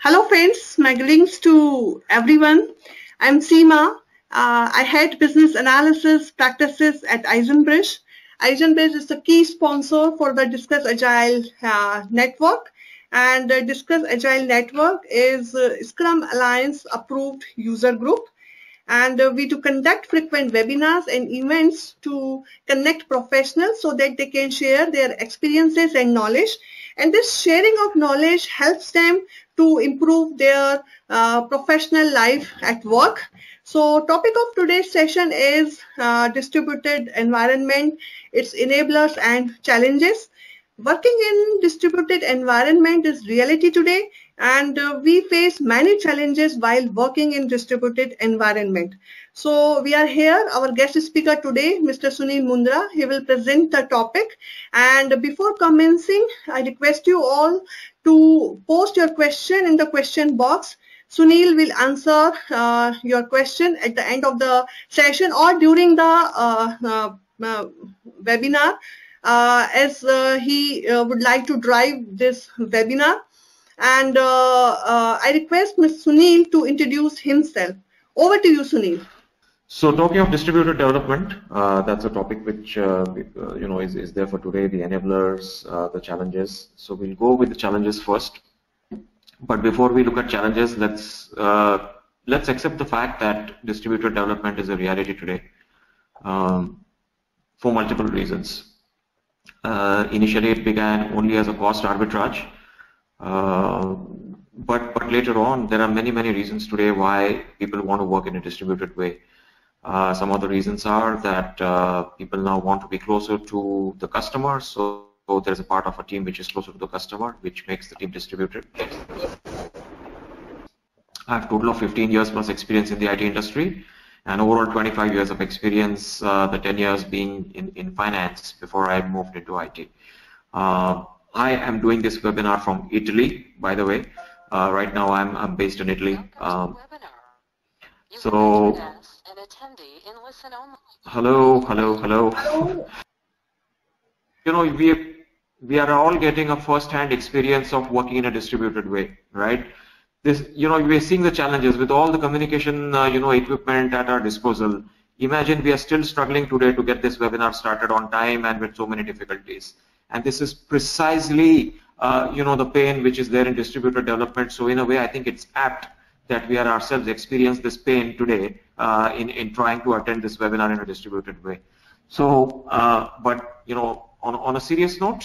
Hello friends, my greetings to everyone. I'm Seema. I head business analysis practices at Eisenbridge. Eisenbridge is the key sponsor for the Discuss Agile network, and the Discuss Agile network is Scrum Alliance approved user group, and we do conduct frequent webinars and events to connect professionals so that they can share their experiences and knowledge, and this sharing of knowledge helps them to improve their professional life at work. So topic of today's session is distributed environment, its enablers and challenges. Working in distributed environment is reality today, and we face many challenges while working in distributed environment. So we are here, our guest speaker today, Mr. Sunil Mundra. He will present the topic, and before commencing, I request you all to post your question in the question box. Sunil will answer your question at the end of the session or during the webinar, as he would like to drive this webinar. And I request Ms. Sunil to introduce himself. Over to you, Sunil. So talking of distributed development, that's a topic which is there for today, the enablers, the challenges. So we'll go with the challenges first. But before we look at challenges, let's accept the fact that distributed development is a reality today for multiple reasons. Initially, it began only as a cost arbitrage, but later on, there are many reasons today why people want to work in a distributed way. Some of the reasons are that people now want to be closer to the customer, so there's a part of a team which is closer to the customer, which makes the team distributed. I have a total of 15 years plus experience in the IT industry, and overall 25 years of experience, the 10 years being in finance before I moved into IT. I am doing this webinar from Italy, by the way. Right now I'm based in Italy. So, hello. You know, we are all getting a first-hand experience of working in a distributed way, right? This, we are seeing the challenges with all the communication, equipment at our disposal. Imagine we are still struggling today to get this webinar started on time and with so many difficulties. And this is precisely, the pain which is there in distributed development. So in a way, I think it's apt that we are ourselves experience this pain today in trying to attend this webinar in a distributed way. So, but on a serious note,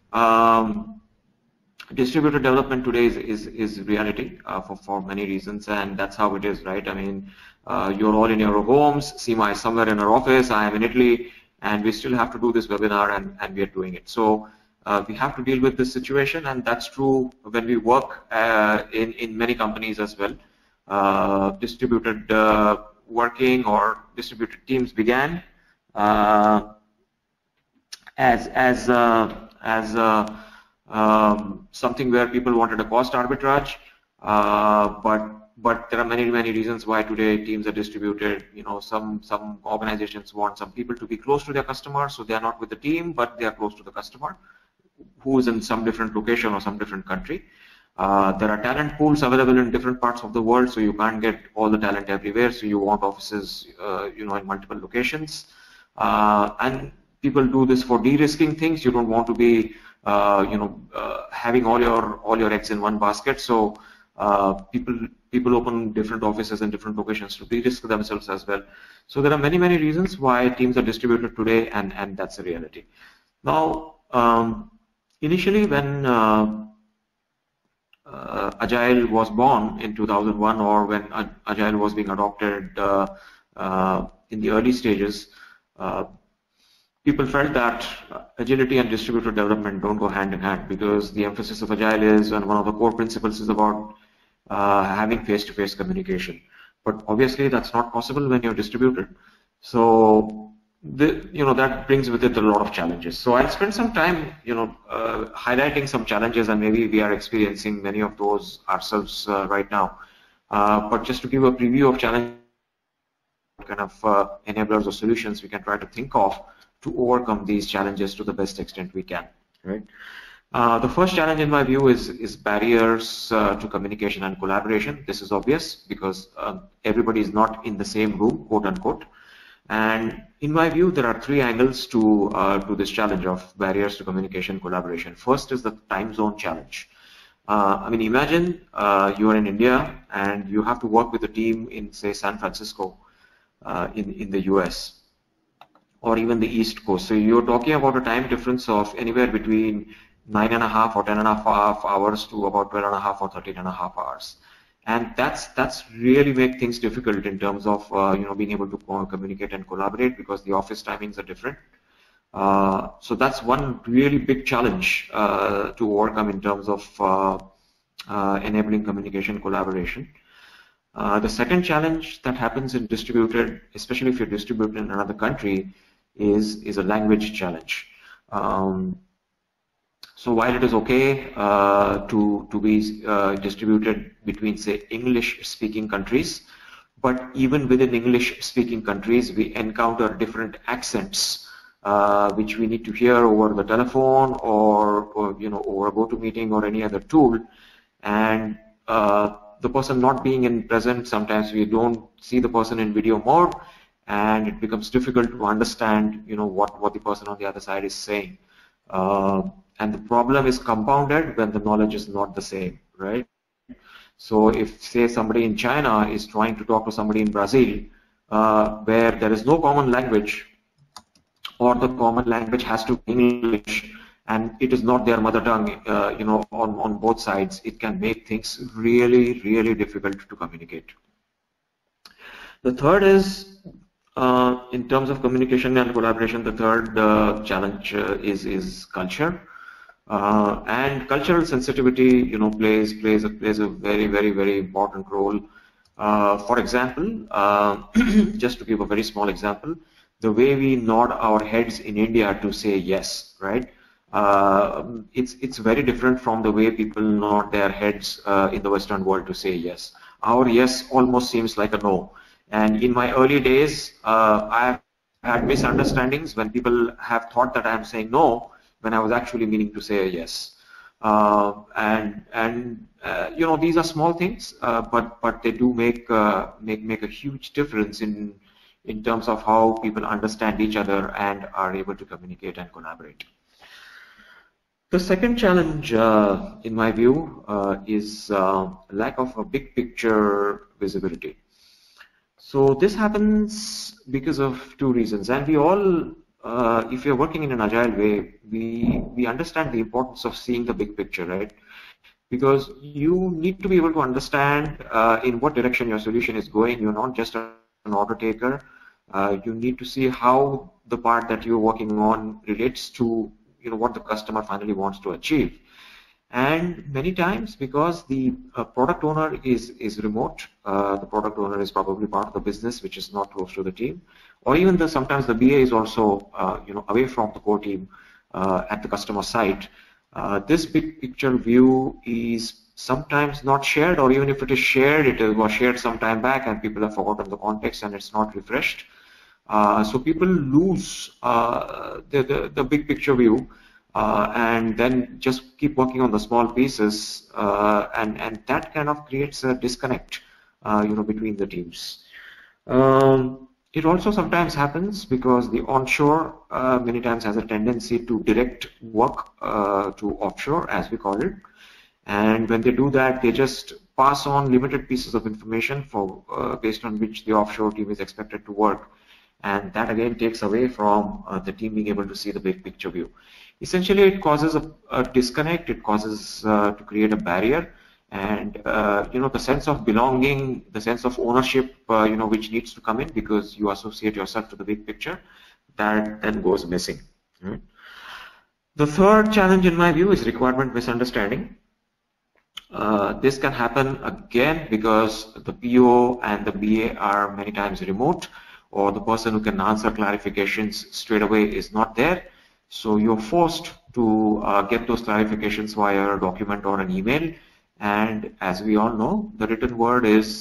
distributed development today is reality for many reasons, and that's how it is, right? I mean, you're all in your homes. Seema is somewhere in her office. I am in Italy, and we still have to do this webinar, and we are doing it. So we have to deal with this situation, and that's true when we work in many companies as well. Distributed working or distributed teams began as something where people wanted a cost arbitrage, but there are many reasons why today teams are distributed. Some organizations want some people to be close to their customer, so they are not with the team, but they are close to the customer, who is in some different location or some different country. There are talent pools available in different parts of the world, so you can't get all the talent everywhere. So you want offices, in multiple locations, and people do this for de-risking things. You don't want to be having all your eggs in one basket. So people open different offices in different locations to de-risk themselves as well. So there are many reasons why teams are distributed today, and that's a reality. Now, initially when Agile was born in 2001, or when Agile was being adopted in the early stages, people felt that agility and distributed development don't go hand in hand, because the emphasis of Agile is, and one of the core principles is about having face-to-face communication. But obviously that's not possible when you're distributed. So that brings with it a lot of challenges. So I'll spend some time highlighting some challenges, and maybe we are experiencing many of those ourselves right now. But just to give a preview of challenges, kind of enablers or solutions we can try to think of to overcome these challenges to the best extent we can, right? The first challenge in my view is barriers to communication and collaboration. This is obvious because everybody is not in the same room, quote unquote. And in my view, there are three angles to this challenge of barriers to communication and collaboration. First is the time zone challenge. I mean, imagine you are in India and you have to work with a team in, say, San Francisco in the US or even the East Coast. So you're talking about a time difference of anywhere between 9.5 or 10.5 hours to about 12.5 or 13.5 hours. And that's really make things difficult in terms of being able to communicate and collaborate because the office timings are different. So that's one really big challenge to overcome in terms of enabling communication collaboration. The second challenge that happens in distributed, especially if you're distributed in another country, is a language challenge. So while it is okay to be distributed between, say, English-speaking countries, but even within English-speaking countries, we encounter different accents which we need to hear over the telephone or over a GoToMeeting or any other tool. And the person not being in present, sometimes we don't see the person in video mode, and it becomes difficult to understand what the person on the other side is saying. And the problem is compounded when the knowledge is not the same, right? So if, say, somebody in China is trying to talk to somebody in Brazil, where there is no common language, or the common language has to be English, and it is not their mother tongue, on both sides, it can make things really, really difficult to communicate. The third is, in terms of communication and collaboration, the third challenge is culture. And cultural sensitivity, plays a very, very, very important role. For example, just to give a very small example, the way we nod our heads in India to say yes, right? It's very different from the way people nod their heads in the Western world to say yes. Our yes almost seems like a no. And in my early days, I had misunderstandings when people have thought that I'm saying no, when I was actually meaning to say a yes. These are small things, but they do make a huge difference in terms of how people understand each other and are able to communicate and collaborate. The second challenge, in my view, is lack of a big picture visibility. So this happens because of two reasons, and we all, if you're working in an agile way, we understand the importance of seeing the big picture, right? Because you need to be able to understand in what direction your solution is going. You're not just an order taker. You need to see how the part that you're working on relates to what the customer finally wants to achieve. And many times, because the product owner is remote, the product owner is probably part of the business which is not close to the team, or even sometimes the BA is also away from the core team at the customer site. This big picture view is sometimes not shared, or even if it is shared, it was shared some time back and people have forgotten the context and it's not refreshed. So people lose the big picture view. And then just keep working on the small pieces, and that kind of creates a disconnect, between the teams. It also sometimes happens because the onshore many times has a tendency to direct work to offshore, as we call it. And when they do that, they just pass on limited pieces of information based on which the offshore team is expected to work. And that again takes away from the team being able to see the big picture view. Essentially, it causes a disconnect. It causes to create a barrier, and the sense of belonging, the sense of ownership, which needs to come in because you associate yourself to the big picture, that then goes missing. Right? The third challenge, in my view, is requirement misunderstanding. This can happen again because the PO and the BA are many times remote, or the person who can answer clarifications straight away is not there. So you're forced to get those clarifications via a document or an email, and as we all know, the written word is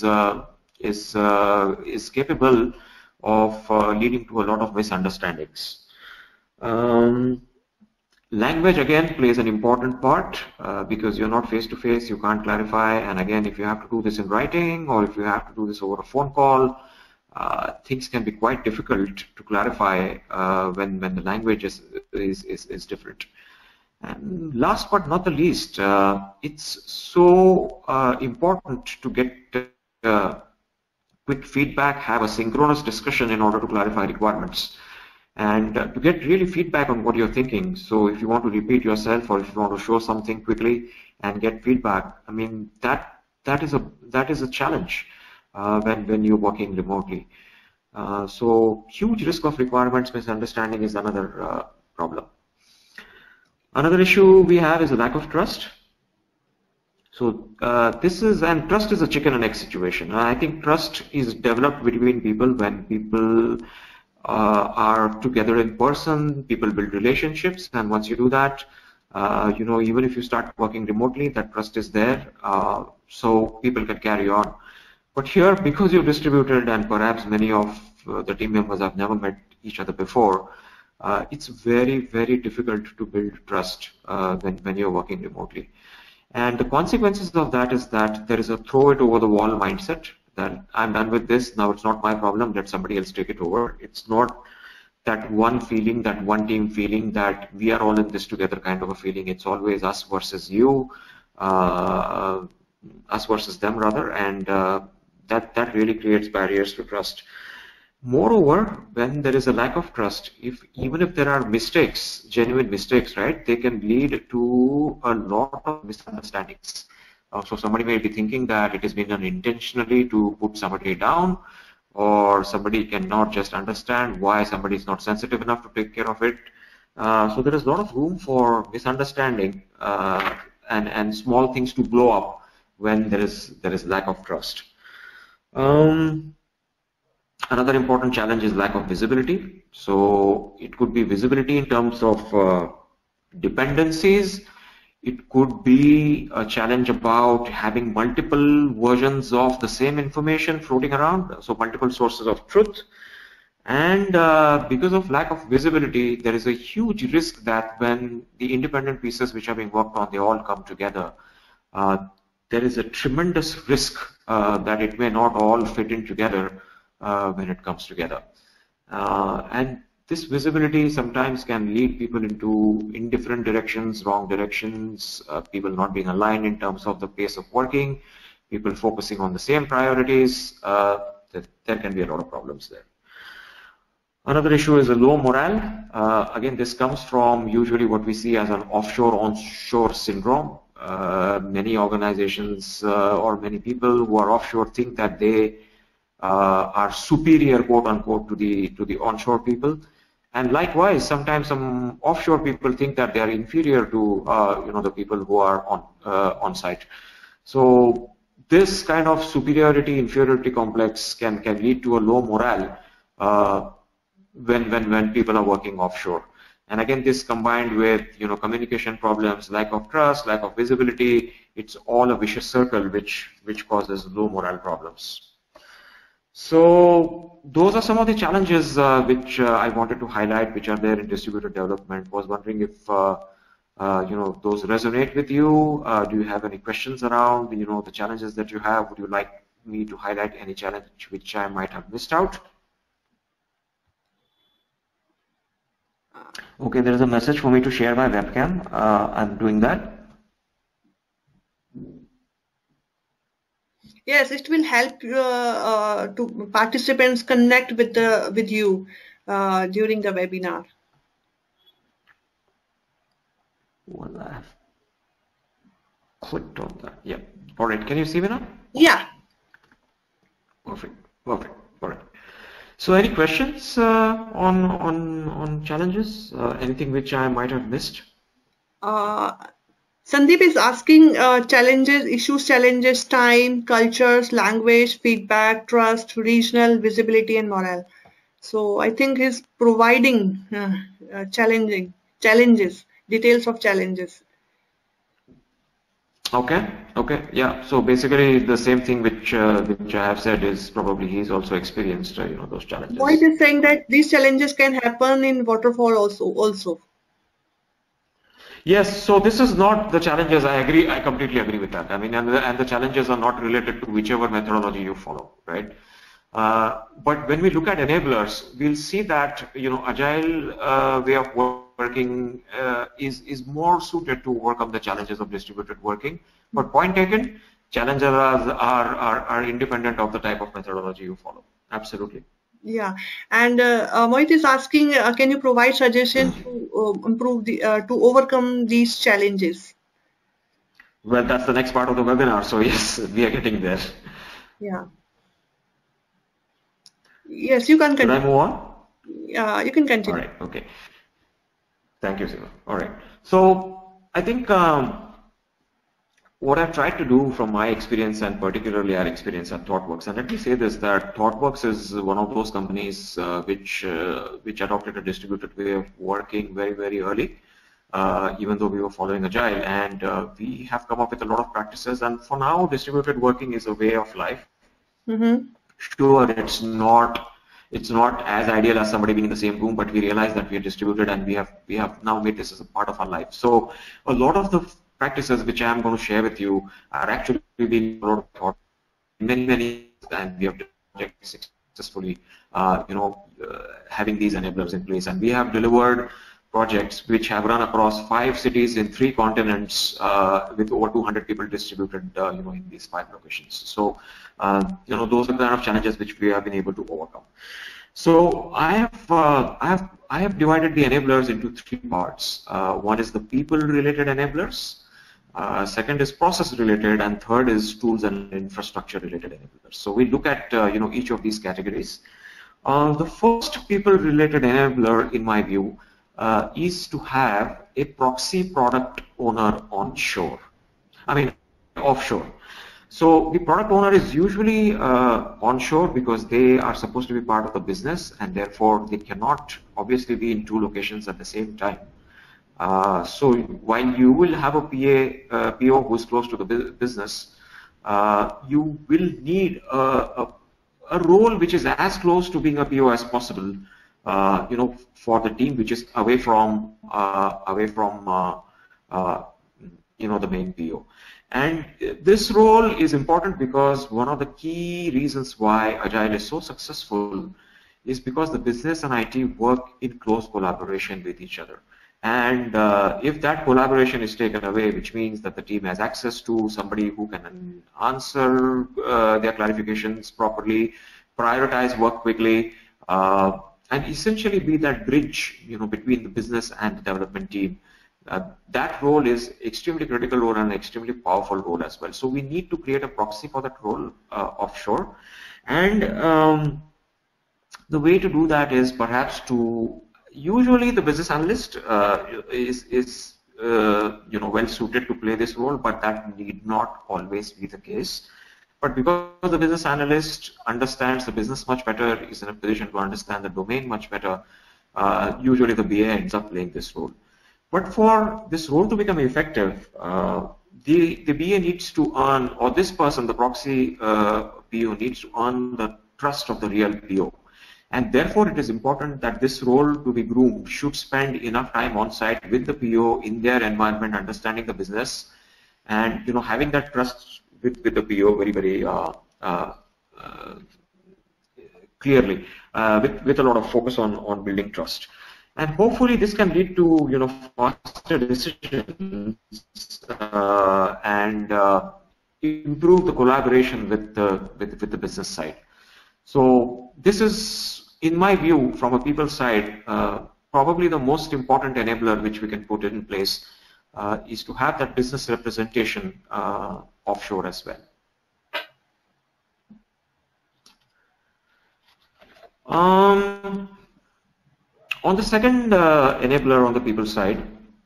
capable of leading to a lot of misunderstandings. Language again plays an important part because you're not face to face, you can't clarify, and again, if you have to do this in writing or if you have to do this over a phone call, things can be quite difficult to clarify when the language is different. And last but not the least, it's so important to get quick feedback, have a synchronous discussion in order to clarify requirements, and to get really feedback on what you're thinking. So if you want to repeat yourself or if you want to show something quickly and get feedback, I mean that is a challenge when you're working remotely. So huge risk of requirements misunderstanding is another problem. Another issue we have is a lack of trust. So trust is a chicken and egg situation. I think trust is developed between people when people are together in person, people build relationships, and once you do that, even if you start working remotely, that trust is there, so people can carry on. But here, because you're distributed and perhaps many of the team members have never met each other before, it's very, very difficult to build trust when you're working remotely. And the consequences of that is that there is a throw it over the wall mindset, that I'm done with this, now it's not my problem, let somebody else take it over. It's not that one feeling, that one team feeling that we are all in this together kind of a feeling. It's always us versus you, us versus them rather, and that really creates barriers to trust. Moreover, when there is a lack of trust, even if there are mistakes, genuine mistakes, right, they can lead to a lot of misunderstandings. So somebody may be thinking that it has been done intentionally to put somebody down, or somebody cannot just understand why somebody is not sensitive enough to take care of it. So there is a lot of room for misunderstanding and small things to blow up when there is lack of trust. Another important challenge is lack of visibility. So it could be visibility in terms of dependencies. It could be a challenge about having multiple versions of the same information floating around, so multiple sources of truth. And because of lack of visibility, there is a huge risk that when the independent pieces which are being worked on, they all come together, there is a tremendous risk that it may not all fit in together when it comes together. And this visibility sometimes can lead people in different directions, wrong directions, people not being aligned in terms of the pace of working, people focusing on the same priorities. There can be a lot of problems there. Another issue is a low morale. Again, this comes from usually what we see as an offshore-onshore syndrome. Many organizations or many people who are offshore think that they are superior, quote unquote, to the onshore people, and likewise, sometimes some offshore people think that they are inferior to the people who are on site. So this kind of superiority inferiority complex can lead to a low morale when people are working offshore. And again, this combined with communication problems, lack of trust, lack of visibility, it's all a vicious circle which causes low morale problems. So those are some of the challenges which I wanted to highlight, which are there in distributed development. Was wondering if those resonate with you. Do you have any questions around the challenges that you have? Would you like me to highlight any challenge which I might have missed out? Okay, there is a message for me to share my webcam. I'm doing that. Yes, it will help to participants connect with you during the webinar. Well, I have clicked on that. Yeah. All right. Can you see me now? Yeah. Perfect. Perfect. All right. So, any questions on challenges? Anything which I might have missed? Sandeep is asking challenges, time, cultures, language, feedback, trust, regional, visibility, and morale. So I think he's providing challenges, details of challenges. Okay. Okay. Yeah. So basically, the same thing which I have said is probably he's also experienced those challenges. Void is saying that these challenges can happen in waterfall also. Yes, so this is not the challenges. I agree. I completely agree with that. I mean, and the challenges are not related to whichever methodology you follow, right? But when we look at enablers, we'll see that agile way of working is more suited to overcome the challenges of distributed working. But point taken, challenges are independent of the type of methodology you follow. Absolutely. Yeah, and Mohit is asking, can you provide suggestions to improve to overcome these challenges? Well, that's the next part of the webinar. So yes, we are getting there. Yeah. Yes, you can continue. Should I move on? Yeah, you can continue. All right. Okay. Thank you, Siva. All right. So I think what I've tried to do from my experience, and particularly our experience at ThoughtWorks, and let me say this, that ThoughtWorks is one of those companies which adopted a distributed way of working very, very early, even though we were following Agile, and we have come up with a lot of practices, and for now, distributed working is a way of life. Mm-hmm. Sure, it's not as ideal as somebody being in the same room, but we realize that we are distributed, and we have now made this as a part of our life. So a lot of the practices which I am going to share with you are actually being followed for many, and we have successfully, having these enablers in place, and we have delivered projects which have run across 5 cities in 3 continents with over 200 people distributed, in these 5 locations. So, those are the kind of challenges which we have been able to overcome. So I have divided the enablers into 3 parts. One is the people-related enablers. Second is process-related, and third is tools and infrastructure-related enablers. So we look at each of these categories. The first people-related enabler, in my view, is to have a proxy product owner offshore. So the product owner is usually onshore because they are supposed to be part of the business, and therefore they cannot obviously be in 2 locations at the same time. So while you will have a PO who is close to the business, you will need a role which is as close to being a PO as possible, for the team which is away from the main PO. And this role is important because one of the key reasons why Agile is so successful is because the business and IT work in close collaboration with each other. And if that collaboration is taken away, which means that the team has access to somebody who can answer their clarifications properly, prioritize work quickly, and essentially be that bridge, between the business and the development team. That role is extremely critical role and extremely powerful role as well. So we need to create a proxy for that role offshore, and the way to do that is perhaps to usually the business analyst is well suited to play this role, but that need not always be the case. But because the business analyst understands the business much better, is in a position to understand the domain much better, usually the BA ends up playing this role. But for this role to become effective, the BA needs to earn, or this person, the proxy PO, needs to earn the trust of the real PO. And therefore, it is important that this role to be groomed should spend enough time on site with the PO in their environment, understanding the business, and having that trust with the PO very, very clearly, with a lot of focus on building trust. And hopefully this can lead to faster decisions and improve the collaboration with the business side. So this is, in my view, from a people side, probably the most important enabler which we can put in place is to have that business representation offshore as well. On the second enabler on the people side,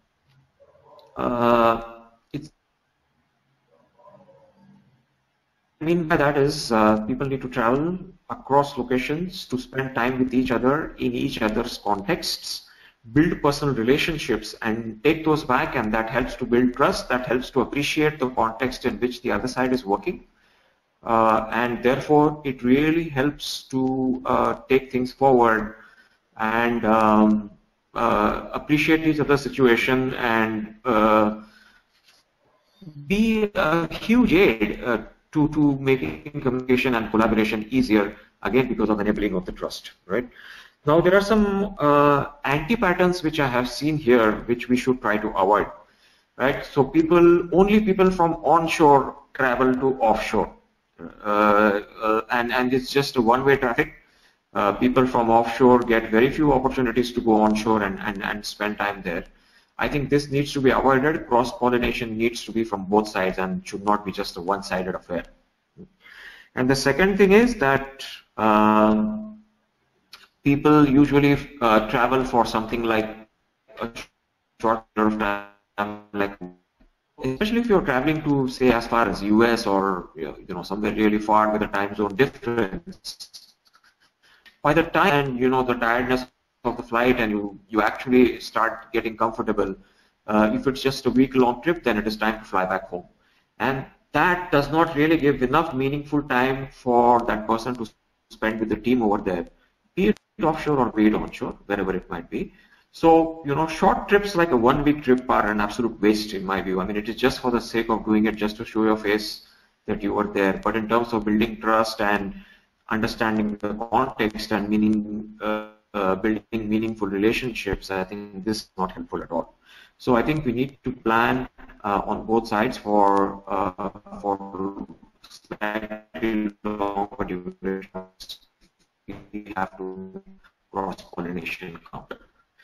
I mean by that is people need to travel across locations to spend time with each other in each other's contexts, build personal relationships and take those back, and that helps to build trust, that helps to appreciate the context in which the other side is working. And therefore, it really helps to take things forward and appreciate each other's situation and be a huge aid to making communication and collaboration easier, again because of enabling of the trust, right? Now there are some anti-patterns which I have seen here which we should try to avoid, right? So only people from onshore travel to offshore, and it's just a one-way traffic. People from offshore get very few opportunities to go onshore and spend time there. I think this needs to be avoided. Cross-pollination needs to be from both sides and should not be just a one-sided affair. And the second thing is that people usually travel for something like a short period of time, like especially if you're traveling to, say, as far as US or somewhere really far with a time zone difference. By the time the tiredness of the flight and you actually start getting comfortable, if it's just a week-long trip, then it is time to fly back home, and that does not really give enough meaningful time for that person to spend with the team over there, be it offshore or be it onshore, wherever it might be. So short trips like a one-week trip are an absolute waste in my view. I mean, it is just for the sake of doing it, just to show your face that you were there. But in terms of building trust and understanding the context and building meaningful relationships, I think this is not helpful at all. So I think we need to plan on both sides for slightly longer durations. We have to cross-pollination counter.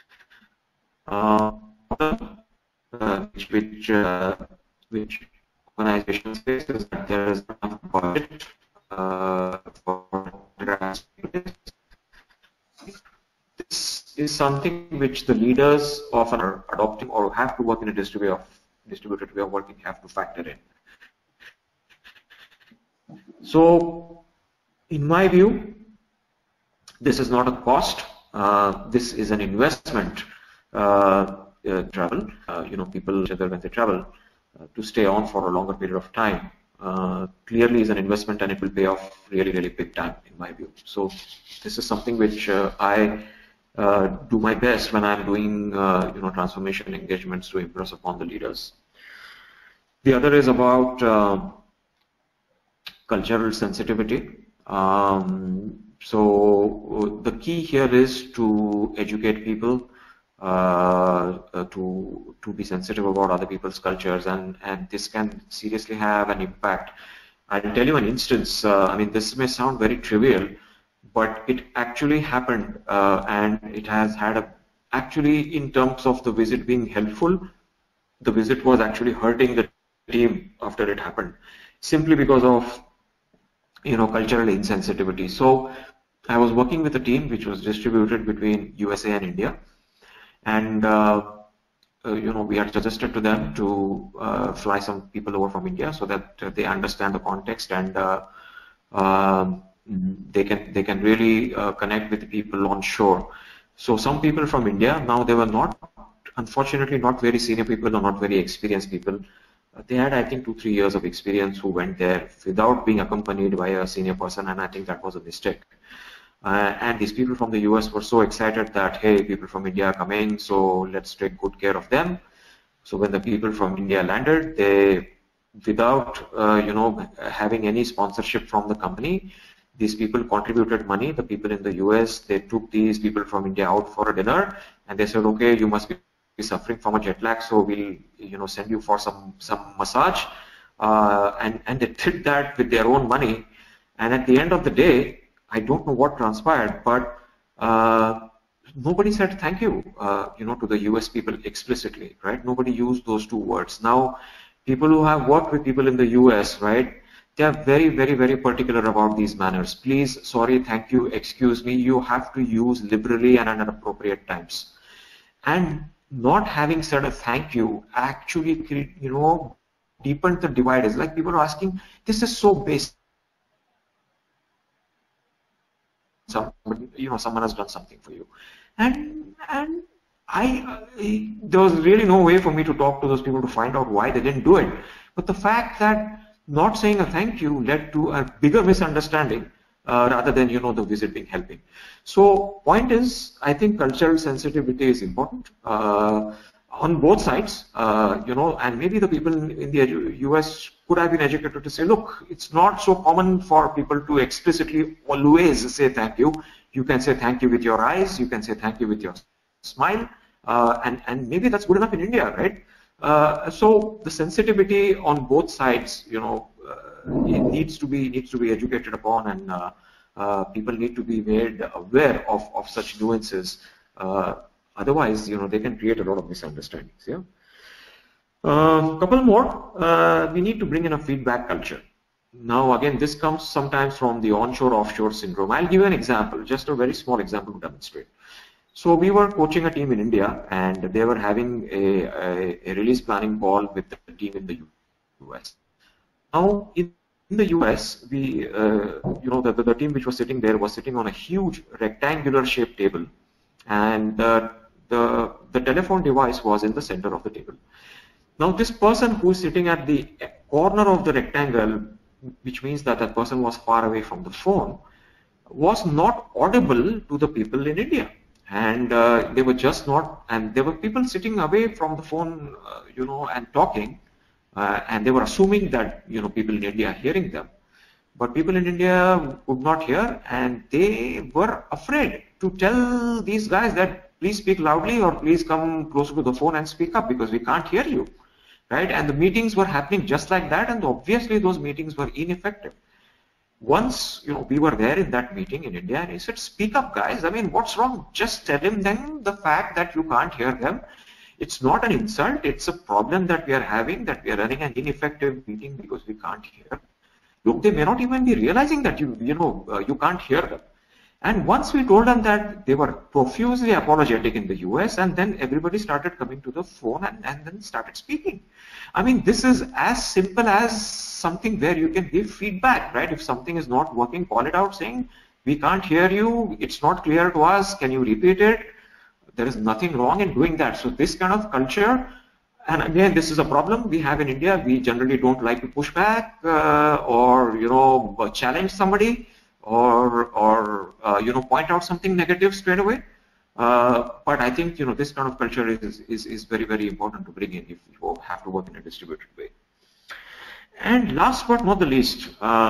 Which organizations face is that there is enough budget for this is something which the leaders often are adopting or have to work in a distributed way of working, have to factor in. So, in my view, this is not a cost. This is an investment. Travel, people when they travel to stay on for a longer period of time, clearly is an investment, and it will pay off really, really big time in my view. So this is something which I do my best when I'm doing transformation engagements to impress upon the leaders. The other is about cultural sensitivity. So the key here is to educate people to be sensitive about other people's cultures, and this can seriously have an impact. I'll tell you an instance. I mean, this may sound very trivial, but it actually happened, and it has had actually, in terms of the visit being helpful, the visit was actually hurting the team after it happened, simply because of cultural insensitivity. So I was working with a team which was distributed between USA and India. And we had suggested to them to fly some people over from India so that they understand the context and they can really connect with the people on shore. So some people from India, now they were unfortunately not very senior people or not very experienced people. They had, I think, 2-3 years of experience who went there without being accompanied by a senior person, and I think that was a mistake. And these people from the US were so excited that, hey, people from India are coming, so let's take good care of them. So when the people from India landed, they, without having any sponsorship from the company, these people contributed money. The people in the US, they took these people from India out for a dinner, and they said, okay, you must be suffering from a jet lag, so we'll send you for some massage, and they did that with their own money. And at the end of the day, I don't know what transpired, but nobody said thank you, to the US people explicitly, right? Nobody used those two words. Now, people who have worked with people in the US, right, they are very, very, very particular about these manners. Please, sorry, thank you, excuse me, you have to use liberally and at appropriate times. And not having said a thank you actually, deepened the divide. It's like people are asking, this is so basic. Someone has done something for you, and there was really no way for me to talk to those people to find out why they didn't do it. But the fact that not saying a thank you led to a bigger misunderstanding rather than, you know, the visit being helping. So point is, I think cultural sensitivity is important on both sides, you know, and maybe the people in the US could have been educated to say, look, it's not so common for people to explicitly always say thank you. You can say thank you with your eyes, you can say thank you with your smile, and maybe that's good enough in India, right? So the sensitivity on both sides, you know, it needs to be educated upon, and people need to be made aware of such nuances. Otherwise, you know, they can create a lot of misunderstandings. Yeah. Couple more. We need to bring in a feedback culture. Now, again, this comes sometimes from the onshore-offshore syndrome. I'll give you an example, just a very small example to demonstrate. So we were coaching a team in India, and they were having a release planning call with the team in the US. Now, in the US, we, you know, the team which was sitting there was sitting on a huge rectangular-shaped table, and the telephone device was in the center of the table. Now, this person who is sitting at the corner of the rectangle, which means that that person was far away from the phone, was not audible to the people in India. And they were just not, and there were people sitting away from the phone, you know, and talking, and they were assuming that, you know, people in India are hearing them. But people in India could not hear, and they were afraid to tell these guys that please speak loudly or please come closer to the phone and speak up because we can't hear you, right? And the meetings were happening just like that, and obviously those meetings were ineffective. Once, you know, we were there in that meeting in India, and he said, speak up, guys. I mean, what's wrong? Just tell him then the fact that you can't hear them. It's not an insult. It's a problem that we are having, that we are running an ineffective meeting because we can't hear. Look, they may not even be realizing that you can't hear them. And once we told them that, they were profusely apologetic in the US, and then everybody started coming to the phone and then started speaking. I mean, this is as simple as something where you can give feedback, right? If something is not working, call it out saying, we can't hear you, it's not clear to us, can you repeat it? There is nothing wrong in doing that. So this kind of culture, and again, this is a problem we have in India. We generally don't like to push back or, you know, challenge somebody or you know, point out something negative straight away. But I think, you know, this kind of culture is very, very important to bring in if you have to work in a distributed way. And last but not the least,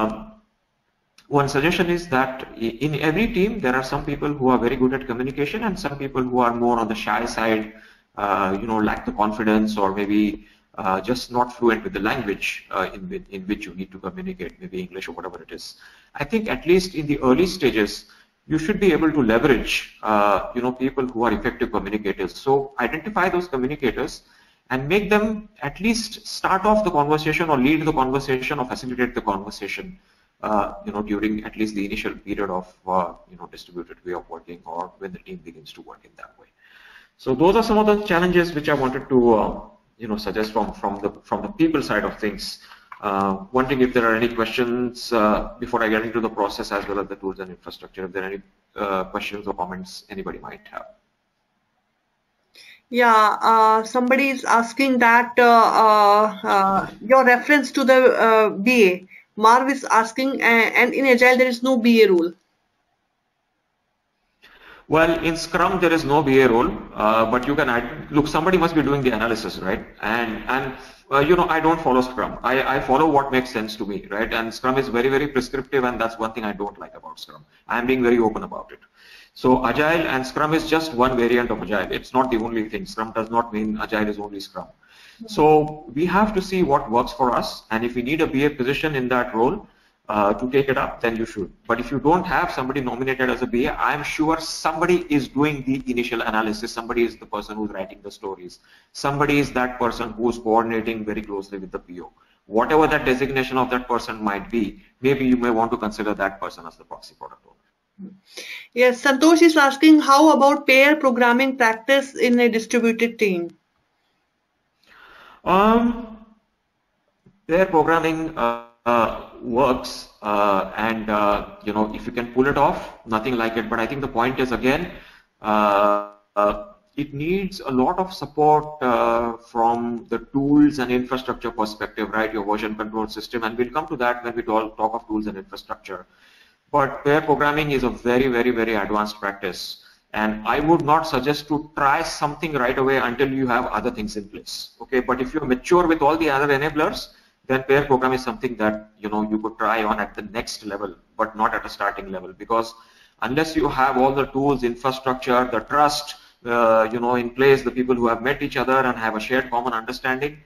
one suggestion is that in every team there are some people who are very good at communication and some people who are more on the shy side, you know, lack the confidence or maybe just not fluent with the language in which you need to communicate, maybe English or whatever it is. I think at least in the early stages, you should be able to leverage, you know, people who are effective communicators. So identify those communicators and make them at least start off the conversation or lead the conversation or facilitate the conversation, you know, during at least the initial period of, you know, distributed way of working or when the team begins to work in that way. So those are some of the challenges which I wanted to, you know, suggest from the people side of things. Wondering if there are any questions before I get into the process as well as the tools and infrastructure. If there are any questions or comments anybody might have. Yeah, somebody is asking that your reference to the BA. Marv is asking, and in Agile there is no BA rule. Well, in Scrum there is no BA role, but you can add, look, somebody must be doing the analysis, right? And you know, I don't follow Scrum. I follow what makes sense to me, right? And Scrum is very, very prescriptive, and that's one thing I don't like about Scrum. I'm being very open about it. So Agile and Scrum is just one variant of Agile. It's not the only thing. Scrum does not mean Agile is only Scrum. So we have to see what works for us, and if we need a BA position in that role to take it up, then you should. But if you don't have somebody nominated as a BA, I'm sure somebody is doing the initial analysis. Somebody is the person who's writing the stories. Somebody is that person who's coordinating very closely with the PO. Whatever that designation of that person might be, maybe you may want to consider that person as the proxy product owner. Yes, Santosh is asking, how about pair programming practice in a distributed team? Pair programming works, and you know, if you can pull it off, nothing like it. But I think the point is, again, it needs a lot of support from the tools and infrastructure perspective, right? Your version control system, and we'll come to that when we talk of tools and infrastructure. but pair programming is a very, very, very advanced practice. And I would not suggest to try something right away until you have other things in place. Okay, but if you're mature with all the other enablers, then pair programming is something that you could try on at the next level, but not at a starting level, because unless you have all the tools, infrastructure, the trust, in place, the people who have met each other and have a shared common understanding,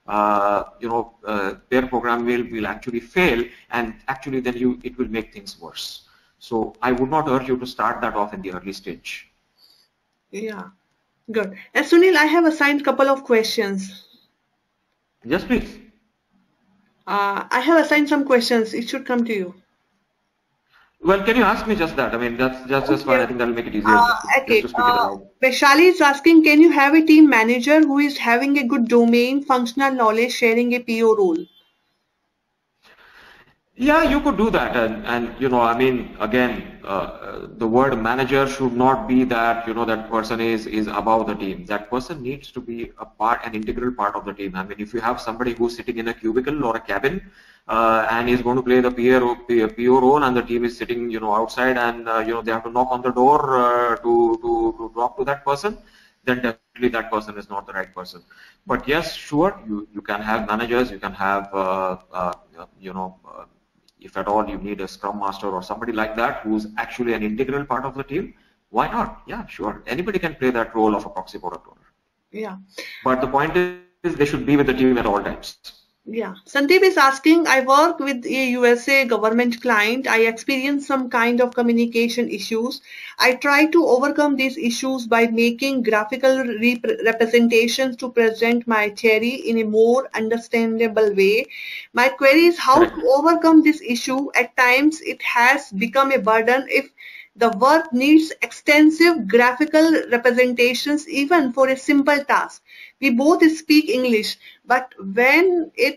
pair programming will actually fail, and actually then it will make things worse. So I would not urge you to start that off in the early stage. Yeah, good. And Sunil, I have assigned a couple of questions. Yes, please. I have assigned some questions. It should come to you. Well, can you ask me just that? I mean, that's just fine. I think that will make it easier. Okay. Just to speak it aloud. Vaishali is asking, can you have a team manager who is having a good domain functional knowledge sharing a PO role? Yeah, you could do that, and I mean, again, the word manager should not be that that person is above the team. That person needs to be an integral part of the team. I mean, if you have somebody who's sitting in a cubicle or a cabin and is going to play the PO role, and the team is sitting outside, and they have to knock on the door to talk to that person, then definitely that person is not the right person. But yes, sure, you can have managers, you can have if at all you need a scrum master or somebody like that who's actually an integral part of the team, why not? Yeah, sure. Anybody can play that role of a proxy product owner. Yeah. But the point is they should be with the team at all times. Yeah. Sandeep is asking, I work with a USA government client. I experience some kind of communication issues. I try to overcome these issues by making graphical representations to present my theory in a more understandable way. My query is how to overcome this issue. At times it has become a burden if the work needs extensive graphical representations even for a simple task. We both speak English, but when it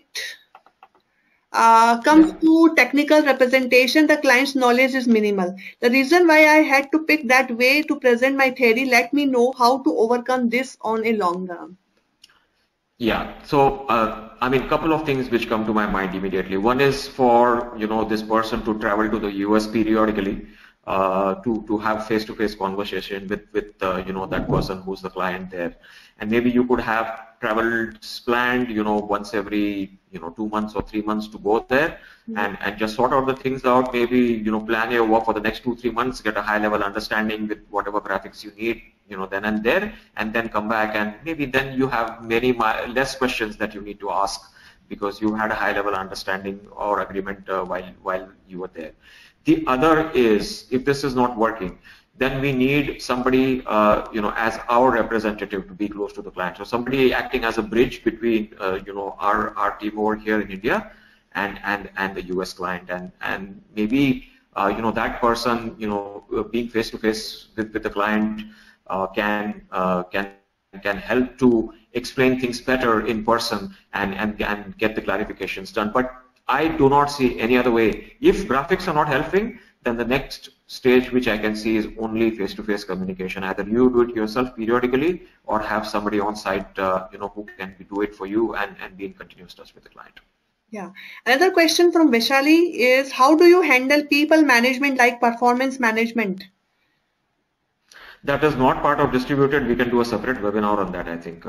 comes to technical representation, the client's knowledge is minimal. The reason why I had to pick that way to present my theory, let me know how to overcome this on a long run. Yeah, so I mean, a couple of things which come to my mind immediately. One is for this person to travel to the US periodically. To have face-to-face conversation with that person who's the client there, and maybe you could have travels planned once every 2 months or 3 months to go there, and just sort out the things out. Maybe plan your work for the next 2-3 months, get a high-level understanding with whatever graphics you need then and there, and then come back, and maybe then you have many less questions that you need to ask because you had a high-level understanding or agreement while you were there. The other is, if this is not working, then we need somebody, as our representative to be close to the client. So somebody acting as a bridge between, our team over here in India and the US client, and maybe, that person, being face to face with the client, can help to explain things better in person and get the clarifications done. But I do not see any other way. If graphics are not helping, then the next stage which I can see is only face-to-face communication. Either you do it yourself periodically or have somebody on site, who can do it for you and be in continuous touch with the client. Yeah. Another question from Vaishali is, how do you handle people management like performance management? That is not part of distributed. We can do a separate webinar on that. I think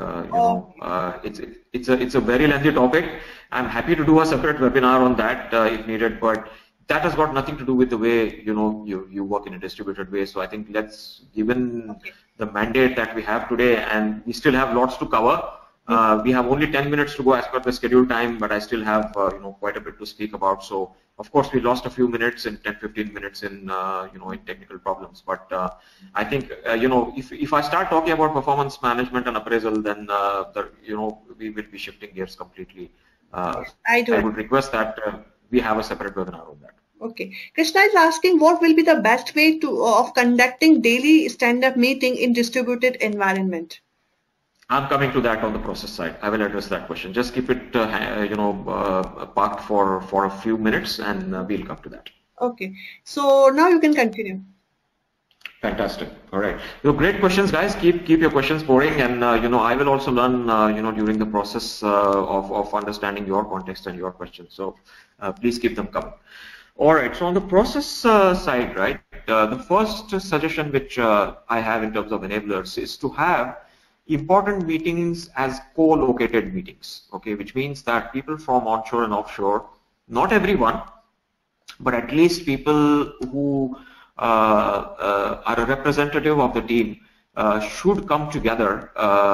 it's a very lengthy topic. I'm happy to do a separate webinar on that if needed, but that has got nothing to do with the way you work in a distributed way. So I think given the mandate that we have today, and we still have lots to cover. We have only 10 minutes to go as per the scheduled time, but I still have quite a bit to speak about. So of course we lost a few minutes in 10-15 minutes in in technical problems. But I think if I start talking about performance management and appraisal, then we will be shifting gears completely. I would request that we have a separate webinar on that. Okay. Krishna is asking, what will be the best way of conducting daily stand-up meeting in distributed environment? I'm coming to that on the process side. I will address that question. Just keep it, parked for a few minutes, and we'll come to that. Okay. So now you can continue. Fantastic. All right. Great questions, guys. Keep your questions pouring, and I will also learn during the process of understanding your context and your questions. So please keep them coming. All right, so on the process side, right, the first suggestion which I have in terms of enablers is to have important meetings as co-located meetings, okay, which means that people from onshore and offshore, not everyone, but at least people who are a representative of the team should come together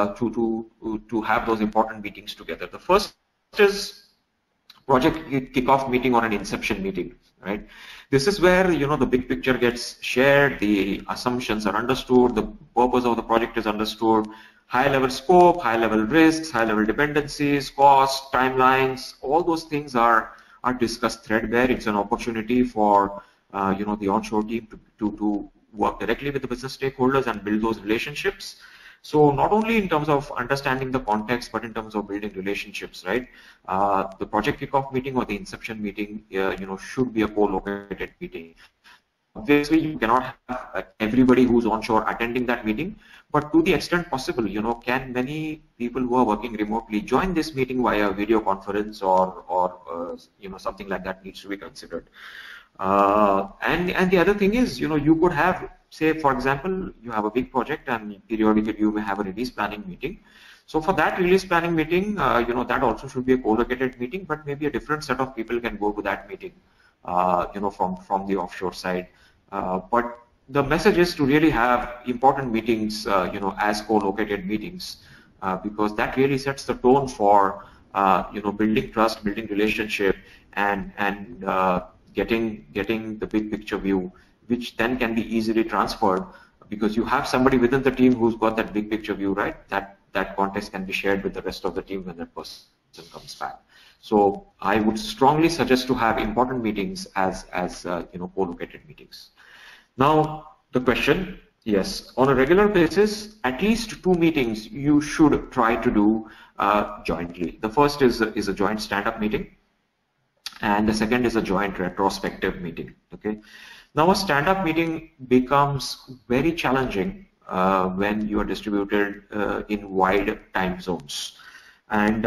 to have those important meetings together. The first is project kickoff meeting or an inception meeting, right? This is where, you know, the big picture gets shared, the assumptions are understood, the purpose of the project is understood, high level scope, high level risks, high level dependencies, cost, timelines, all those things are discussed threadbare. It's an opportunity for you know, the onshore team to work directly with the business stakeholders and build those relationships. So not only in terms of understanding the context, but in terms of building relationships, right? The project kickoff meeting or the inception meeting, you know, should be a co-located meeting. Obviously, you cannot have everybody who's onshore attending that meeting, but to the extent possible, you know, can many people who are working remotely join this meeting via video conference or you know, something like that needs to be considered. And the other thing is, you know, you could have, say, for example, you have a big project and periodically you may have a release planning meeting. So for that release planning meeting, you know, that also should be a co-located meeting, but maybe a different set of people can go to that meeting, you know, from the offshore side. But the message is to really have important meetings, you know, as co-located meetings, because that really sets the tone for, you know, building trust, building relationship, and getting the big picture view, which then can be easily transferred because you have somebody within the team who's got that big picture view, right? That context can be shared with the rest of the team when that person comes back. So I would strongly suggest to have important meetings as you know, co-located meetings. Now the question, yes, on a regular basis, at least 2 meetings you should try to do jointly. The first is a joint stand-up meeting, and the second is a joint retrospective meeting. Okay. Now a stand-up meeting becomes very challenging when you are distributed in wide time zones, and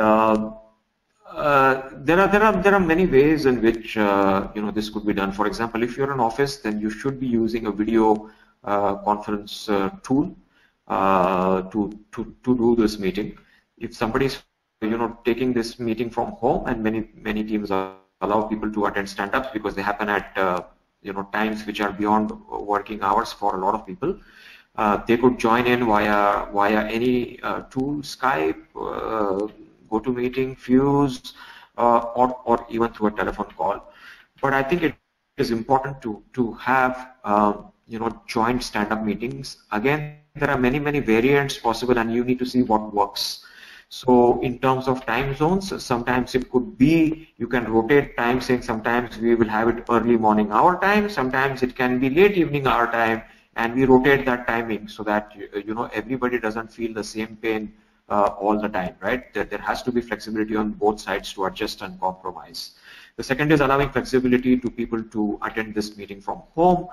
there are many ways in which you know, this could be done. For example, if you're in office, then you should be using a video conference tool to do this meeting. If somebody's, you know, taking this meeting from home, and many teams allow people to attend stand-ups because they happen at you know, times which are beyond working hours for a lot of people. They could join in via any tool, Skype, GoToMeeting, Fuse, or even through a telephone call. But I think it is important to have you know, joint stand-up meetings. Again, there are many variants possible, and you need to see what works. So in terms of time zones, sometimes it could be you can rotate time, saying sometimes we will have it early morning our time, sometimes it can be late evening our time, and we rotate that timing so that you know, everybody doesn't feel the same pain all the time, right? There has to be flexibility on both sides to adjust and compromise. The second is allowing flexibility to people to attend this meeting from home.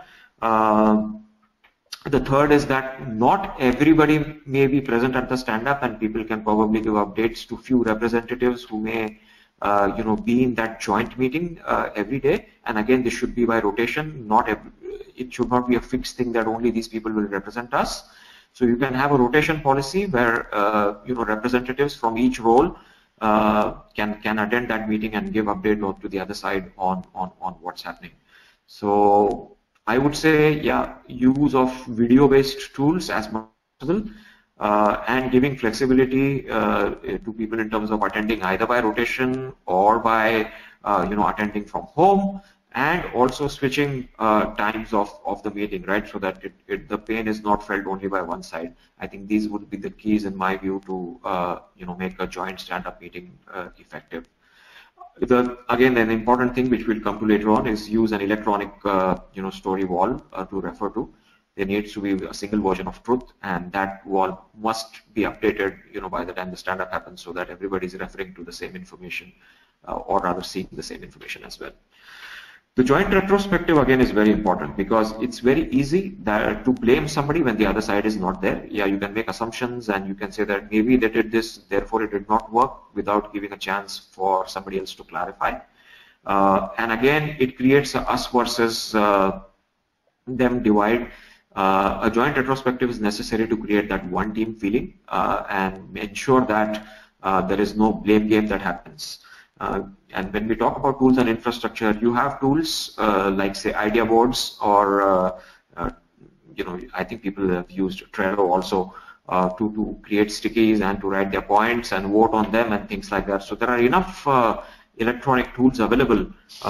The third is that not everybody may be present at the stand-up, and people can probably give updates to few representatives who may you know, be in that joint meeting every day. And again, this should be by rotation. It should not be a fixed thing that only these people will represent us. So you can have a rotation policy where you know, representatives from each role can attend that meeting and give update to the other side on what's happening. So I would say, yeah, use of video-based tools as much as possible, and giving flexibility to people in terms of attending either by rotation or by you know, attending from home, and also switching times of the meeting, right, so that the pain is not felt only by one side. I think these would be the keys in my view to you know, make a joint stand-up meeting effective. Again, an important thing which we'll come to later on is use an electronic you know, story wall to refer to. There needs to be a single version of truth, and that wall must be updated, you know, by the time the stand-up happens, so that everybody is referring to the same information, or rather seeing the same information as well. The joint retrospective again is very important because it's very easy to blame somebody when the other side is not there. Yeah, you can make assumptions and you can say that maybe they did this, therefore it did not work, without giving a chance for somebody else to clarify. And again, it creates a us versus them divide. A joint retrospective is necessary to create that one team feeling and ensure that there is no blame game that happens. And when we talk about tools and infrastructure, you have tools like say idea boards or I think people have used Trello also to create stickies and to write their points and vote on them and things like that. So there are enough electronic tools available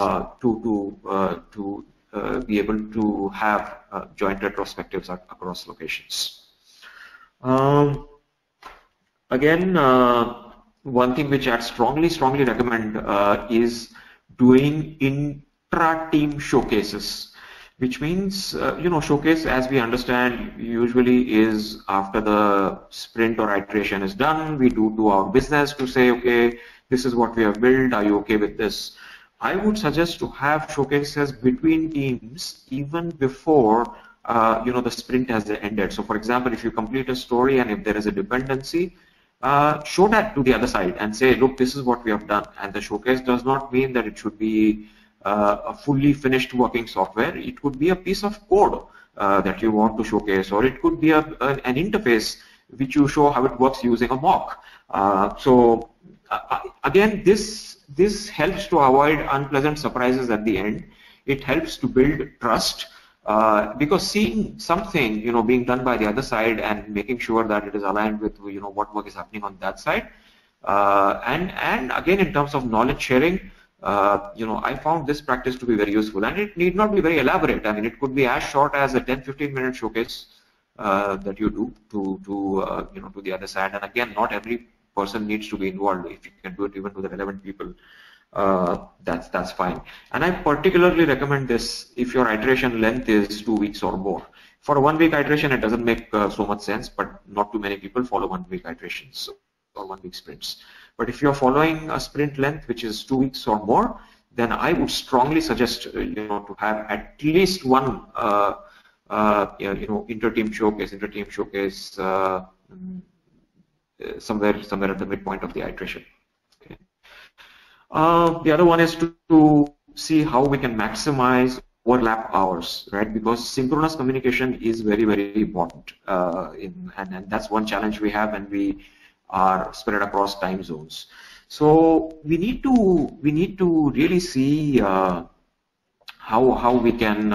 to be able to have joint retrospectives across locations. Again, one thing which I'd strongly recommend is doing intra-team showcases, which means, showcase, as we understand, usually is after the sprint or iteration is done, we do our business to say, okay, this is what we have built, are you okay with this? I would suggest to have showcases between teams even before the sprint has ended. So for example, if you complete a story and if there is a dependency, show that to the other side and say, look, this is what we have done. And the showcase does not mean that it should be a fully finished working software. It could be a piece of code that you want to showcase, or it could be an interface which you show how it works using a mock. Again, this helps to avoid unpleasant surprises at the end. It helps to build trust because seeing something being done by the other side and making sure that it is aligned with what work is happening on that side, and again in terms of knowledge sharing, I found this practice to be very useful, and it need not be very elaborate. I mean, it could be as short as a 10-15 minute showcase that you do to the other side. And again, not every person needs to be involved. If you can do it even to the relevant people, that's fine. And I particularly recommend this if your iteration length is 2 weeks or more. For a 1 week iteration, it doesn't make so much sense, but not too many people follow 1 week iterations or 1 week sprints. But if you're following a sprint length which is 2 weeks or more, then I would strongly suggest to have at least one inter-team showcase somewhere at the midpoint of the iteration. Okay. The other one is to see how we can maximize overlap hours, right? Because synchronous communication is very, very important, and that's one challenge we have when we are spread across time zones. So we need to really see how we can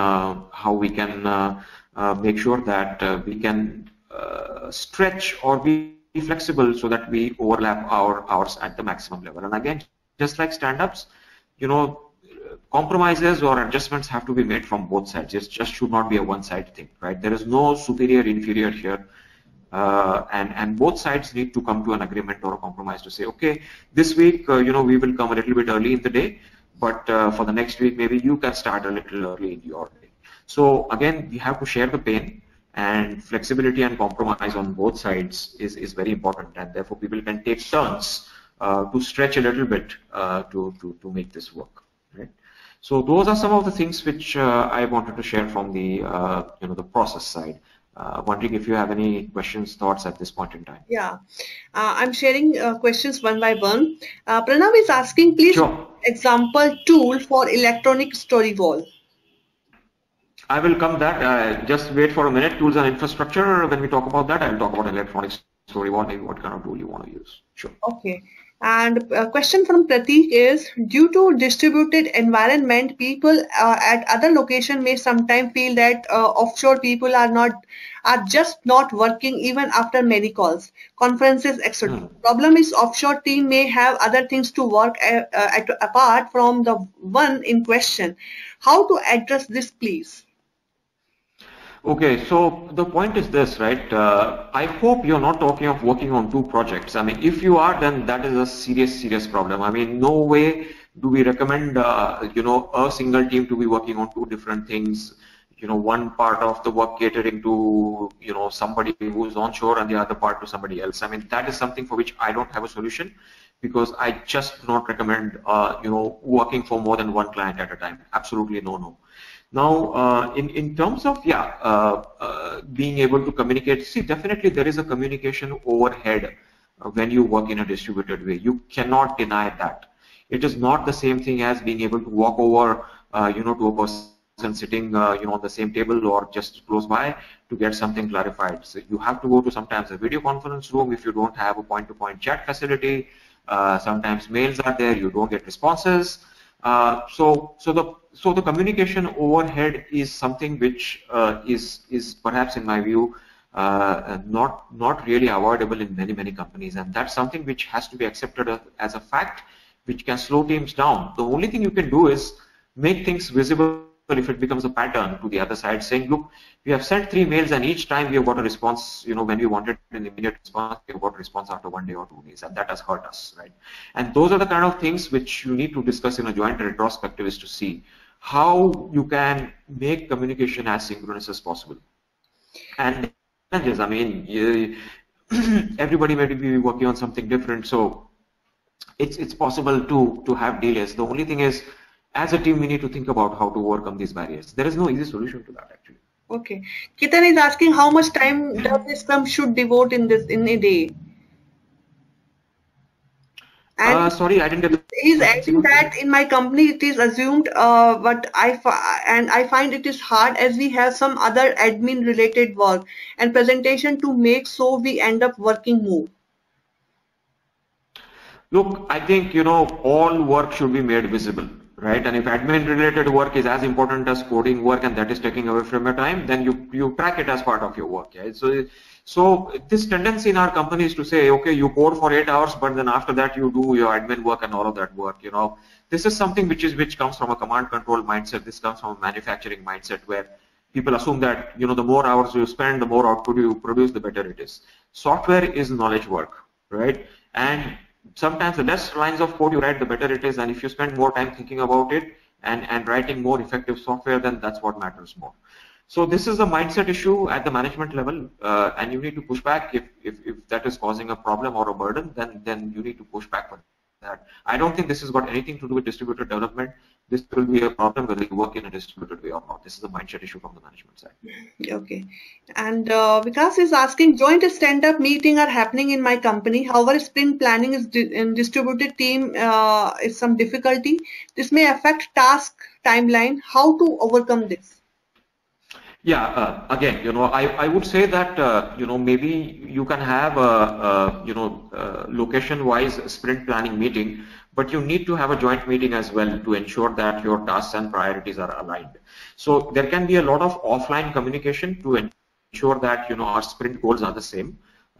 make sure that we can stretch or be flexible so that we overlap our hours at the maximum level. And again, just like stand-ups, compromises or adjustments have to be made from both sides. It just should not be a one-side thing, right? There is no superior, inferior here. And both sides need to come to an agreement or a compromise to say, okay, this week, we will come a little bit early in the day, but for the next week, maybe you can start a little early in your day. So again, we have to share the pain, and flexibility and compromise on both sides is very important, and therefore people can take turns to stretch a little bit to make this work, right? So those are some of the things which I wanted to share from the the process side. Wondering if you have any questions, thoughts at this point in time. Yeah, I'm sharing questions one by one. Pranav is asking, please, sure. Example tool for electronic story wall. I will come that. Just wait for a minute. Tools and infrastructure. When we talk about that, I'll talk about electronic story wall, maybe what kind of tool you want to use. Sure. Okay. And a question from Pratik is, due to distributed environment, people at other location may sometimes feel that offshore people are just not working even after many calls, conferences, etc. Problem is offshore team may have other things to work apart from the one in question. How to address this, please? Okay, so the point is this, right? I hope you're not talking of working on two projects. I mean, if you are, then that is a serious problem. I mean, no way do we recommend, a single team to be working on two different things. One part of the work catering to, somebody who's onshore and the other part to somebody else. I mean, that is something for which I don't have a solution, because I just do not recommend, working for more than one client at a time. Absolutely no. Now, in terms of, being able to communicate, see, definitely there is a communication overhead when you work in a distributed way. You cannot deny that. It is not the same thing as being able to walk over, to a person sitting, on the same table or just close by to get something clarified. So you have to go to sometimes a video conference room if you don't have a point-to-point chat facility. Sometimes mails are there, you don't get responses. So the communication overhead is something which is perhaps, in my view, not really avoidable in many companies, and that's something which has to be accepted as a fact, which can slow teams down. The only thing you can do is make things visible if it becomes a pattern to the other side, saying, look, we have sent 3 mails and each time we have got a response, when we wanted an immediate response, we have got a response after 1 day or 2 days, and that has hurt us, right? And those are the kind of things which you need to discuss in a joint retrospective, is to see how you can make communication as synchronous as possible. And challenges, I mean, everybody may be working on something different, so it's possible to have delays. The only thing is, as a team, we need to think about how to overcome these barriers. There is no easy solution to that, actually. Okay. Kitan is asking how much time does the Scrum should devote in a day? And sorry, I didn't get the. He's adding that in my company it is assumed, but I find it is hard as we have some other admin related work and presentation to make, so we end up working more. Look, I think, all work should be made visible, right? And if admin related work is as important as coding work and that is taking away from your time, then you track it as part of your work. Right? So this tendency in our company is to say, okay, you code for 8 hours, but then after that you do your admin work and all of that work. This is something which comes from a command control mindset. This comes from a manufacturing mindset where people assume that, the more hours you spend, the more output you produce, the better it is. Software is knowledge work, right? And sometimes the less lines of code you write, the better it is, and if you spend more time thinking about it and writing more effective software, then that's what matters more. So this is a mindset issue at the management level, and you need to push back if that is causing a problem or a burden, then you need to push back for that. I don't think this has got anything to do with distributed development. This will be a problem whether you work in a distributed way or not. This is a mindset issue from the management side. Okay. And Vikas is asking, joint stand-up meeting are happening in my company. However, sprint planning is in distributed team is some difficulty. This may affect task timeline. How to overcome this? Yeah, again, I would say that, maybe you can have a location-wise sprint planning meeting, but you need to have a joint meeting as well to ensure that your tasks and priorities are aligned. So there can be a lot of offline communication to ensure that, our sprint goals are the same.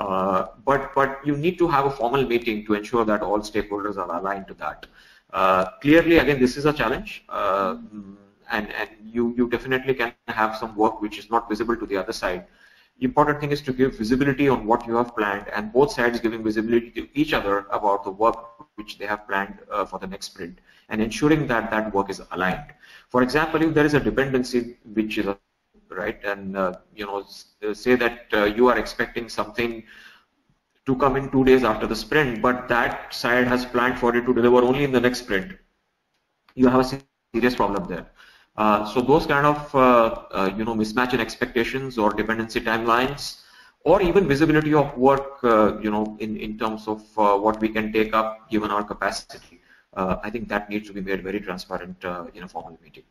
But you need to have a formal meeting to ensure that all stakeholders are aligned to that. Clearly, again, this is a challenge. And you definitely can have some work which is not visible to the other side. The important thing is to give visibility on what you have planned, and both sides giving visibility to each other about the work which they have planned for the next sprint, and ensuring that that work is aligned. For example, if there is a dependency which is right, and say that you are expecting something to come in 2 days after the sprint, but that side has planned for it to deliver only in the next sprint, you have a serious problem there. So those kind of mismatch in expectations or dependency timelines, or even visibility of work, in terms of what we can take up given our capacity, I think that needs to be made very transparent in a formal meeting.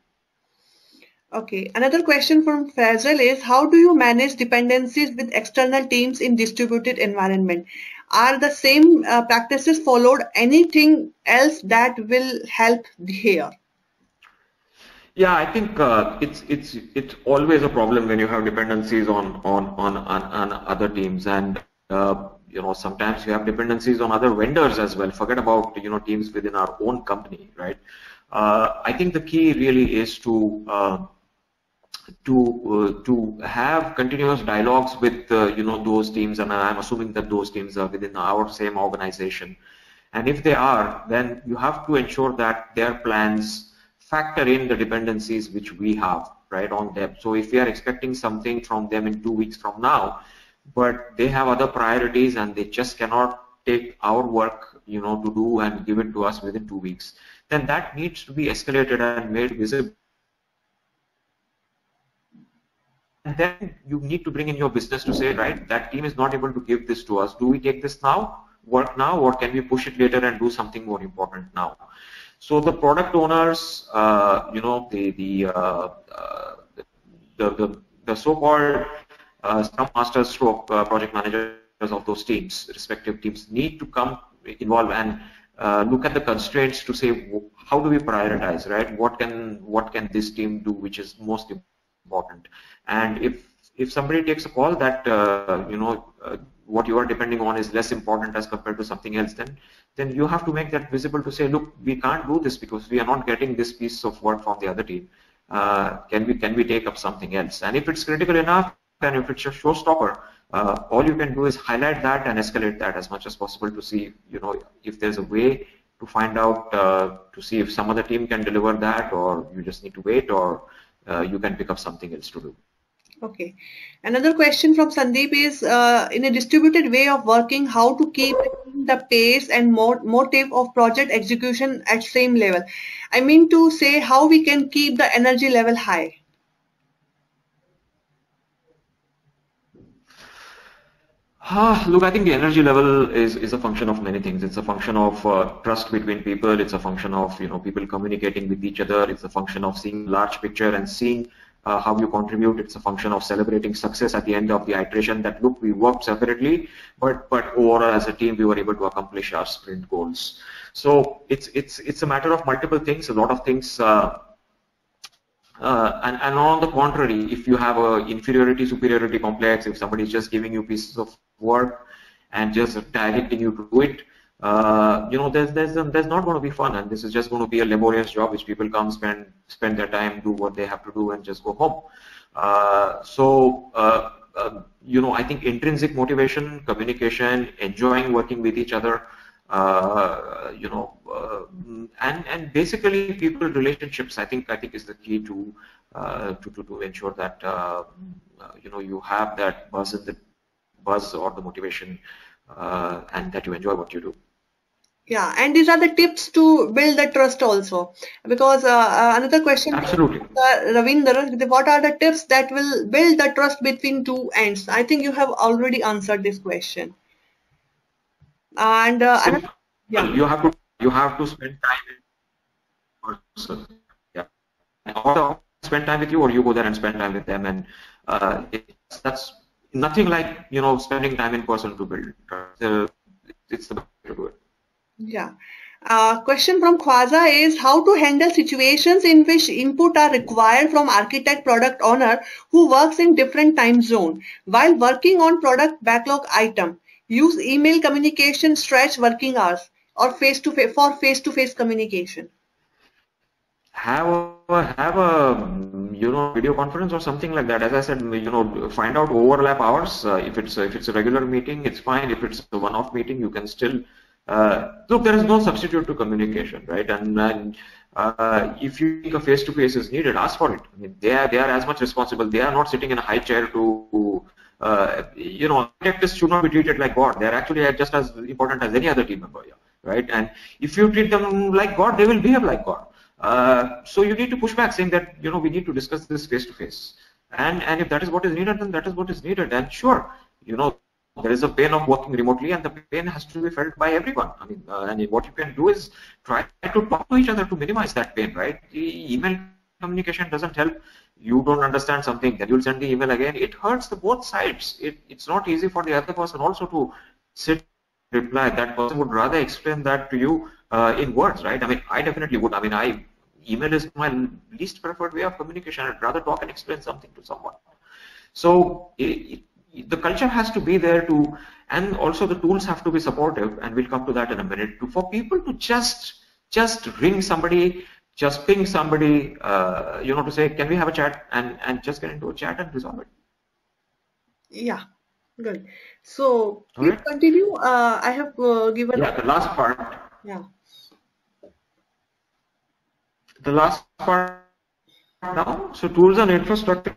Okay, another question from Faisal is, how do you manage dependencies with external teams in distributed environment? Are the same practices followed? Anything else that will help here? Yeah, I think it's always a problem when you have dependencies on other teams, and sometimes you have dependencies on other vendors as well. Forget about teams within our own company, right? I think the key really is to have continuous dialogues with those teams, and I'm assuming that those teams are within our same organization. And if they are, then you have to ensure that their plans factor in the dependencies which we have, right, on them. So if we are expecting something from them in 2 weeks from now, but they have other priorities and they just cannot take our work, to do and give it to us within 2 weeks, then that needs to be escalated and made visible. And then you need to bring in your business to say, right, that team is not able to give this to us. Do we take this now, work now, or can we push it later and do something more important now? So the product owners, the so-called Scrum Masters, stroke project managers of those teams, respective teams, need to come involve and look at the constraints to say, how do we prioritize, right? What can this team do which is most important? And if somebody takes a call that what you are depending on is less important as compared to something else, then you have to make that visible to say, look, we can't do this because we are not getting this piece of work from the other team. Can we take up something else? And if it's critical enough, and if it's a showstopper, all you can do is highlight that and escalate that as much as possible to see, if there's a way to find out, to see if some other team can deliver that, or you just need to wait, or you can pick up something else to do. Okay. Another question from Sandeep is, in a distributed way of working, how to keep the pace and motive of project execution at same level? I mean to say, how we can keep the energy level high. Look, I think the energy level is a function of many things. It's a function of trust between people. It's a function of people communicating with each other. It's a function of seeing large picture and seeing how you contribute. It's a function of celebrating success at the end of the iteration. That look, we worked separately, but overall as a team we were able to accomplish our sprint goals. So it's a matter of multiple things. A lot of things. And on the contrary, if you have a inferiority-superiority complex, if somebody is just giving you pieces of work and just directing you to do it, there's not going to be fun, and this is just going to be a laborious job which people come spend their time, do what they have to do, and just go home. I think intrinsic motivation, communication, enjoying working with each other, and basically people relationships, I think is the key to ensure that you have that buzz or the motivation, and that you enjoy what you do. Yeah, and these are the tips to build the trust also, because another question. Absolutely. Ravinder, what are the tips that will build the trust between two ends? I think you have already answered this question. And yeah, you have to spend time with person. Yeah, or spend time with you, or you go there and spend time with them, and that's nothing like spending time in person to build trust. It's the best way to do it. Yeah. Question from Khwaja is how to handle situations in which input are required from architect product owner who works in different time zone while working on product backlog item. Use email communication, stretch working hours, or face-to-face communication. Have a video conference or something like that. As I said, find out overlap hours. If it's a regular meeting, it's fine. If it's a one-off meeting, you can still look. There is no substitute to communication, right? And if you think a face-to-face is needed, ask for it. I mean, they are as much responsible. They are not sitting in a high chair to. Architects should not be treated like God. They are actually just as important as any other team member, right? And if you treat them like God, they will behave like God. So you need to push back, saying that we need to discuss this face to face, and if that is what is needed, then that is what is needed. And sure, there is a pain of working remotely, and the pain has to be felt by everyone. I mean, and what you can do is try to talk to each other to minimize that pain, right? The email communication doesn't help. You don't understand something, then you'll send the email again. It hurts the both sides. It's not easy for the other person also to sit reply. That person would rather explain that to you in words, right? I mean, I definitely would. I mean, email is my least preferred way of communication. I'd rather talk and explain something to someone. So the culture has to be there and also the tools have to be supportive, and we'll come to that in a minute, for people to just ring somebody, just ping somebody, to say, can we have a chat, and just get into a chat and resolve it. Yeah, good. So please continue. I have given. Yeah, the last part. Yeah. The last part now. So tools and infrastructure.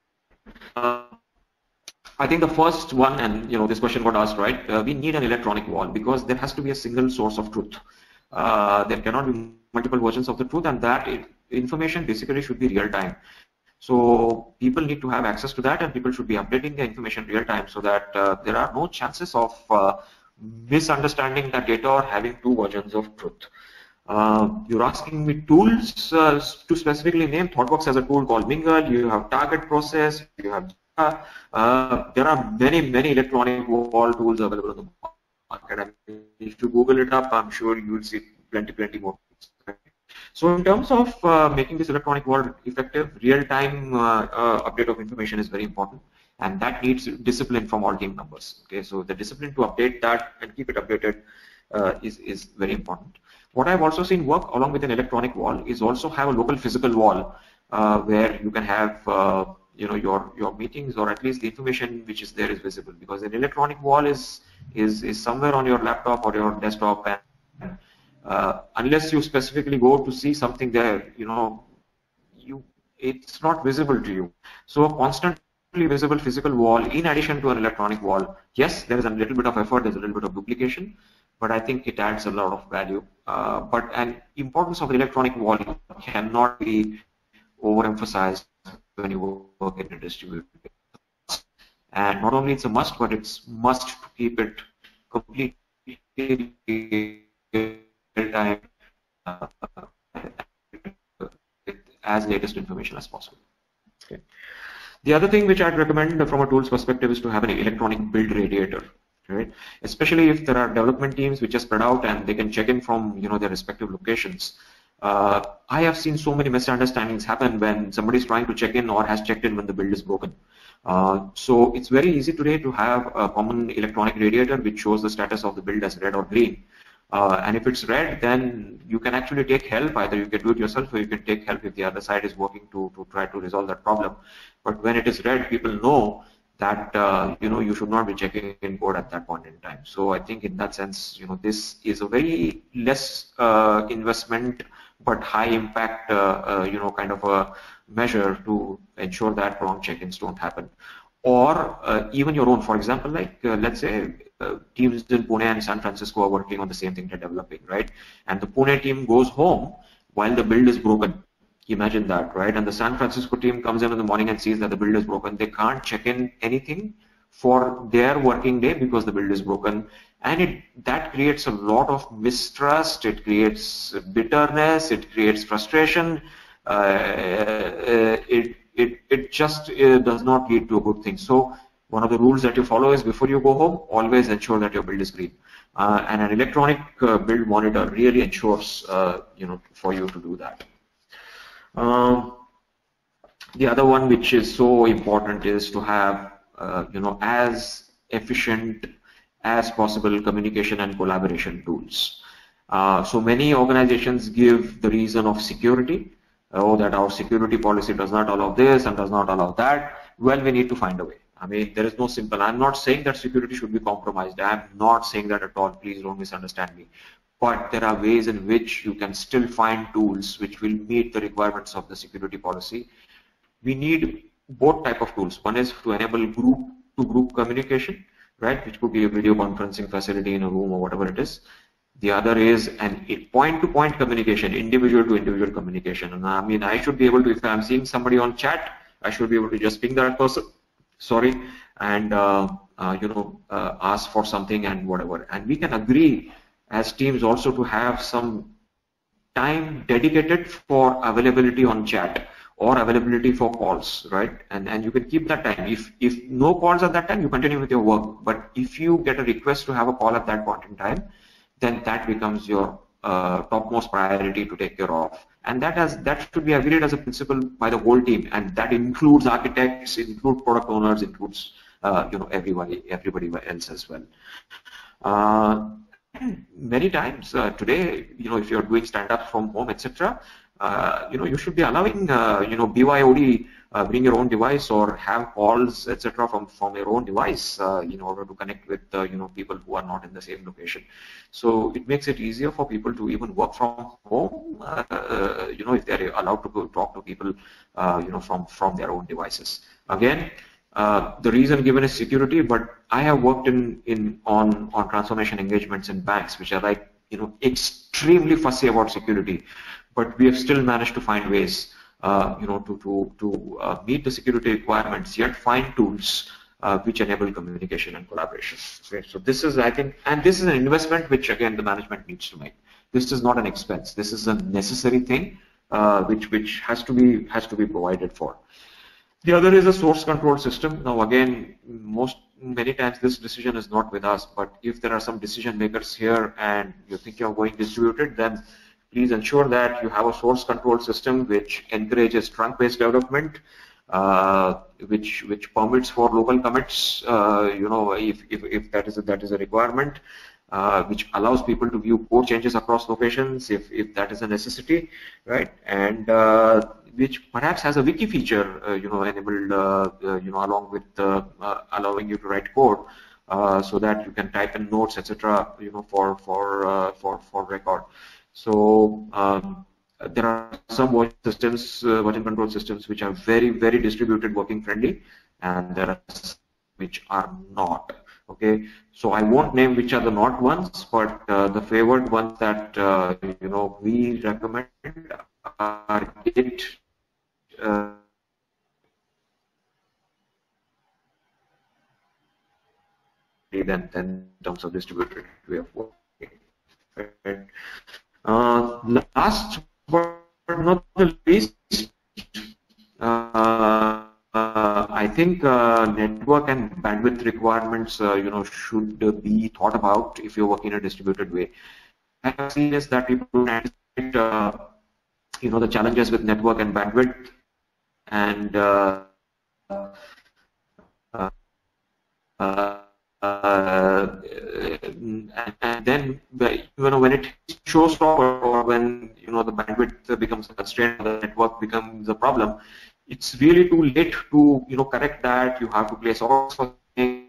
I think the first one, and this question got asked, right? We need an electronic wall because there has to be a single source of truth. There cannot be multiple versions of the truth, and that information basically should be real time. So people need to have access to that, and people should be updating the information real time, so that there are no chances of misunderstanding that data or having two versions of truth. You're asking me tools to specifically name. ThoughtWorks has a tool called Mingle. You have Target Process. You have there are many electronic wall tools available on the market. I mean, if you Google it up, I'm sure you will see plenty more. So in terms of making this electronic wall effective, real-time update of information is very important, and that needs discipline from all team members. Okay, so the discipline to update that and keep it updated is very important. What I've also seen work along with an electronic wall is also have a local physical wall where you can have your meetings, or at least the information which is there is visible, because an electronic wall is somewhere on your laptop or your desktop, and unless you specifically go to see something there, it's not visible to you. So a constantly visible physical wall in addition to an electronic wall, yes, there is a little bit of effort, there's a little bit of duplication, but I think it adds a lot of value. But an importance of the electronic wall cannot be overemphasized when you work in a distributed. And not only it's a must, but it's must to keep it completely real-time with as latest information as possible. Okay. The other thing which I'd recommend from a tools perspective is to have an electronic build radiator. Right? Especially if there are development teams which are spread out and they can check in from their respective locations. I have seen so many misunderstandings happen when somebody is trying to check in or has checked in when the build is broken. So it's very easy today to have a common electronic radiator which shows the status of the build as red or green. And if it's red, then you can actually take help. Either you can do it yourself or you can take help if the other side is working to try to resolve that problem. But when it is red, people know that you should not be checking in code at that point in time. So I think in that sense, this is a very less investment but high impact kind of a measure to ensure that wrong check-ins don't happen. Or even your own, for example, like let's say teams in Pune and San Francisco are working on the same thing they're developing, right? And the Pune team goes home while the build is broken. Imagine that, right? And the San Francisco team comes in the morning and sees that the build is broken. They can't check in anything for their working day because the build is broken, and that creates a lot of mistrust. It creates bitterness. It creates frustration. It just does not lead to a good thing. So one of the rules that you follow is before you go home, always ensure that your build is green. And an electronic build monitor really ensures for you to do that. The other one which is so important is to have as efficient as possible communication and collaboration tools. So many organizations give the reason of security, that our security policy does not allow this and does not allow that. Well, we need to find a way. I mean, there is no simple. I'm not saying that security should be compromised. I'm not saying that at all. Please don't misunderstand me. But there are ways in which you can still find tools which will meet the requirements of the security policy. We need both type of tools. One is to enable group-to-group communication, right, which could be a video conferencing facility in a room or whatever it is. The other is a point-to-point communication, individual-to-individual communication. And I mean, I should be able to, if I'm seeing somebody on chat, I should be able to just ping that person, and ask for something and whatever. And we can agree as teams also to have some time dedicated for availability on chat or availability for calls, right? And you can keep that time. If no calls at that time, you continue with your work. But if you get a request to have a call at that point in time, then that becomes your topmost priority to take care of. And that should be agreed as a principle by the whole team, and that includes architects, includes product owners, includes everybody else as well. Many times today, if you're doing stand-ups from home, etc., you should be allowing BYOD, bring your own device, or have calls, etc., from your own device in order to connect with people who are not in the same location. So it makes it easier for people to even work from home, if they're allowed to talk to people, from their own devices. Again, the reason given is security, but I have worked on transformation engagements in banks, which are like extremely fussy about security, but we have still managed to find ways to meet the security requirements, yet find tools which enable communication and collaboration. Okay? So this is, I think, and this is an investment which again the management needs to make. This is not an expense. This is a necessary thing which has to be provided for. The other is a source control system. Now again, many times this decision is not with us, but if there are some decision makers here and you think you're going distributed, then please ensure that you have a source control system which encourages trunk-based development, which permits for local commits, if that is a requirement, which allows people to view code changes across locations if that is a necessity, right? And which perhaps has a wiki feature, enabled, along with allowing you to write code, so that you can type in notes, etc., for record. So there are some version control systems which are very, very distributed working friendly, and there are some which are not. Okay, so I won't name which are the not ones, but the favored ones that we recommend are Git, then in terms of distributed way of working. Right. Last but not the least, I think network and bandwidth requirements, should be thought about if you're working in a distributed way. I have seen is that people don't anticipate, the challenges with network and bandwidth, and then when it shows up, or when the bandwidth becomes a constraint, the network becomes a problem, it's really too late to correct that. You have to place orders for things,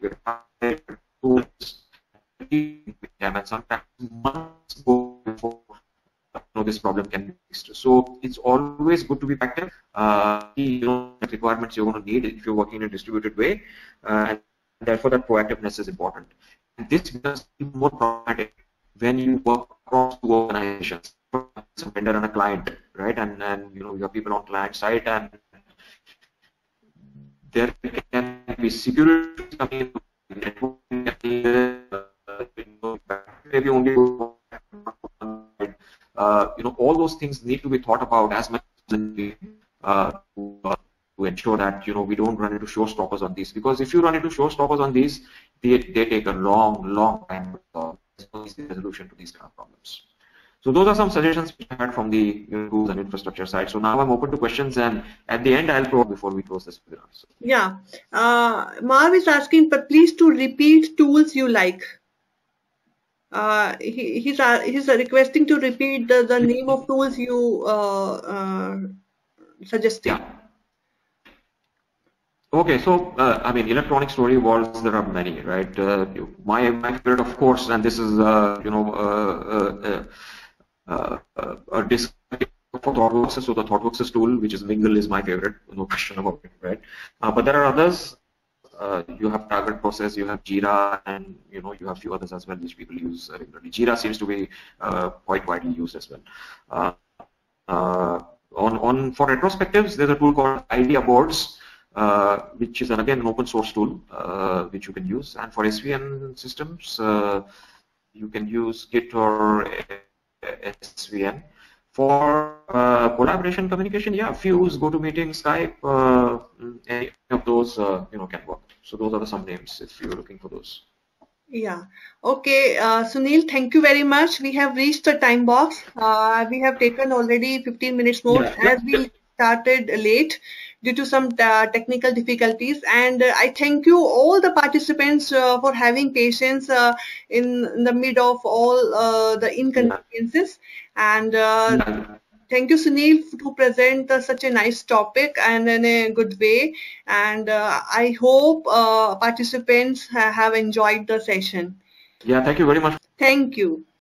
and sometimes months go before this problem can be fixed. So it's always good to be proactive. Requirements you're going to need if you're working in a distributed way, and therefore that proactiveness is important. And this becomes even more problematic when you work across two organizations, a vendor and a client, right? And you have people on client side, and there can be security coming in, maybe only all those things need to be thought about as much to ensure that we don't run into showstoppers on these, because if you run into showstoppers on these, they take a long time to resolution to these kind of problems. So those are some suggestions which I had from the tools and infrastructure side. So now I'm open to questions, and at the end I'll probably, before we close this webinar. So. Yeah, Marv is asking, but please to repeat tools you like. He's requesting to repeat the name of tools you suggested. Yeah. Okay, so I mean, electronic storage vaults, there are many, right? My favorite, of course, and this is a disk for ThoughtWorks. So the ThoughtWorks tool, which is Mingle, is my favorite, no question about it, right? But there are others. You have Target Process, you have Jira, and you have a few others as well which people use regularly. Jira seems to be quite widely used as well. For retrospectives, there's a tool called Idea Boards, which is again an open source tool which you can use. And for SVN systems, you can use Git or SVN. For collaboration communication, yeah, Fuse, GoToMeeting, Skype, any of those can work. So those are some names if you're looking for those. Yeah. Okay, Sunil, thank you very much. We have reached the time box. We have taken already 15 minutes more, as we started late due to some technical difficulties. And I thank you all the participants for having patience in the mid of all the inconveniences. And thank you, Sunil, to present such a nice topic and in a good way. And I hope participants have enjoyed the session. Yeah, thank you very much. Thank you.